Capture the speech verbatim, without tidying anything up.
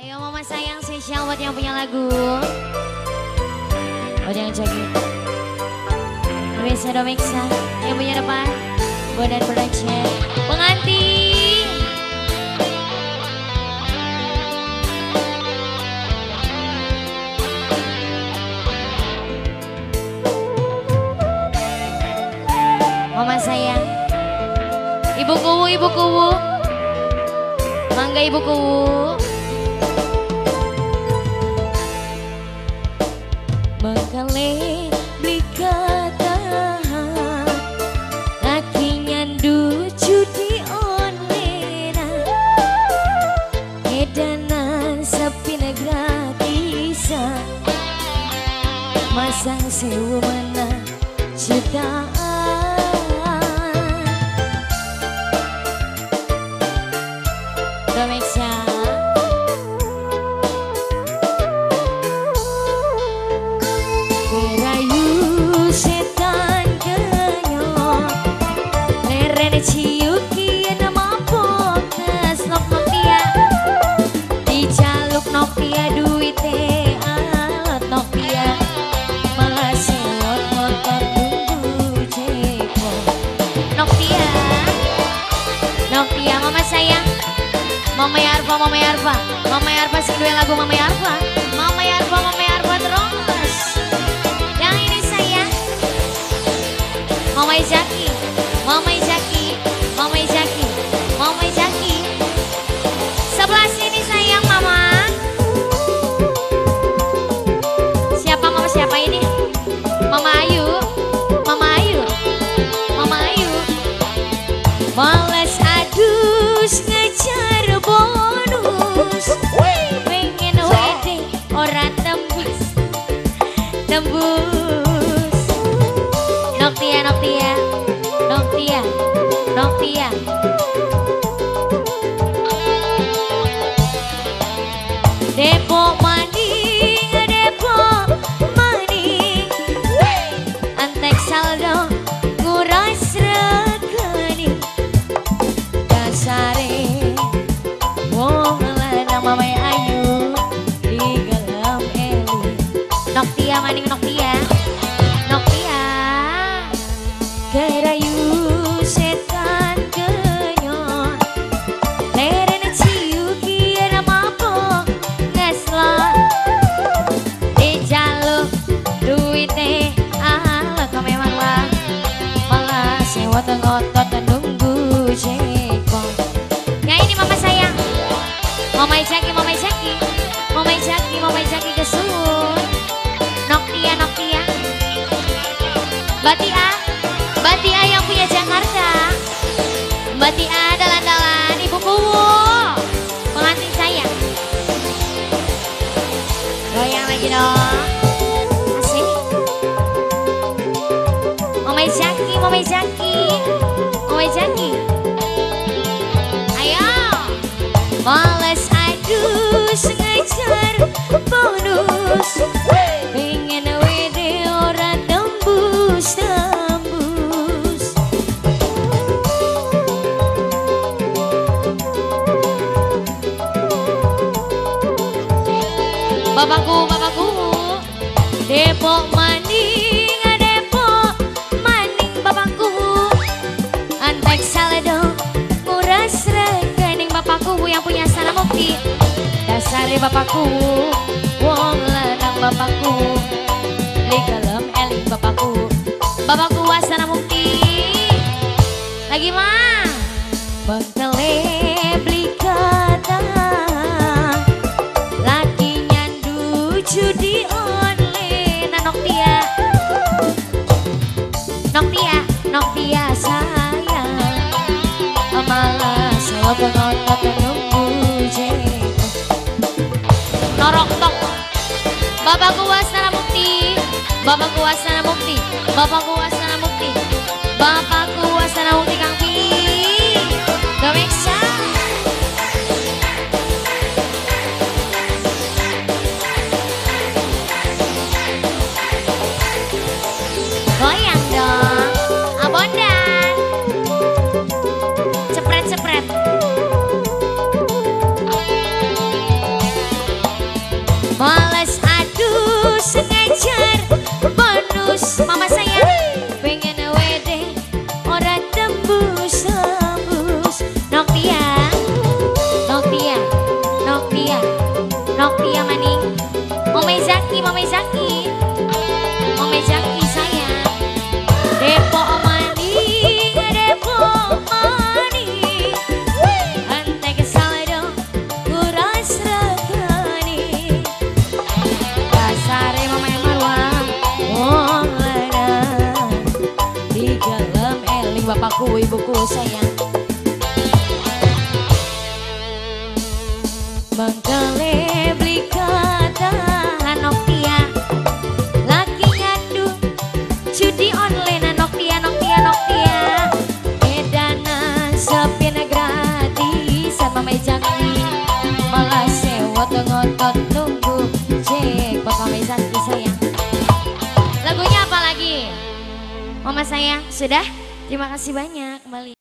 Ayo mama sayang spesial buat yang punya lagu. Buat yang jadi Bisa Domeksa yang punya depan Bondan Production pengantin. Mama sayang Ibu Kuwu, Ibu Kuwu Mangga Ibu Kuwu. Mengkale beli kata laki nyandu judi online edanan sepi gratisan masang sewu menang jutaan Domeksa. Noktia, mama sayang Mama Yarfa, Mama Yarfa Mama Yarfa sing duwe lagu Mama Yarfa Mama Yarfa, Mama Yarfa terus. Yang ini sayang Mama Izaki Mama Izaki Mama Izaki Mama Izaki. Sebelah sini sayang mama. Siapa mama siapa ini? Mama Ayu Mama Ayu Mama Ayu Males adus ngejar bonus pengen wedding orang tembus tembus. Noktia Noktia Noktia Noktia Depok maning Depok maning antek saldo nguras rekening dasare wong lanang mamae ayu di galam eli. Noktia maning Noktia Noktia gerayu setan kenyon lerene ciu kieu mabok ngeslon dijaluk duite alek memang lah malah sewa ngotot nunggu cekong. Ya ini mama sayang Mama Izaki Mama Izaki Mama Izaki Mama Izaki kesuwun. Noktia Noktia Batia Batia yang punya Jakarta. Batia dalan-dalan Ibu Kuwu pengantin saya. Goyang lagi dong. Asik. Mama Izaki Mama Izaki Mama Izaki. Ayo. Males adus ngejar bonus pengen wede orang tembus tembus. Bapakku bapakku Depok maning Depok maning bapakku antek saldo nguras rekening bapakku yang punya sana mukti dasare bapakku wong lanang bapakku di dalam eling bapakku bapakku wasana mukti lagi mah bengkele beli kata laki nyandu judi online. Noktia Noktia Noktia sayang malah sewa pengotot nunggu jekong. Norok tok Bapakku wasana mukti Bapakku wasana mukti Bapakku wasana mukti Bapakku wasana mukti Kang Pi Domeksa. Goyang dong Abondan cepret-cepret. Noktia, Noktia maning. Mama Zaki, Mama Zaki, Mama Zaki sayang. Depok maning, Depok maning. Ante kesaldo kuras regani. Dasare Mama Marwah, wong lanang. Di dalam eling bapakku ibuku sayang. Mengkele beli kata Noktia, lagi nyandu judi online Noktia, Noktia, Noktia. Edanan sepina gratis sama mejaki, malah sewot ngotot nunggu cek bakal mejaki sayang. Lagunya apa lagi? Mama sayang, sudah? Terima kasih banyak kembali.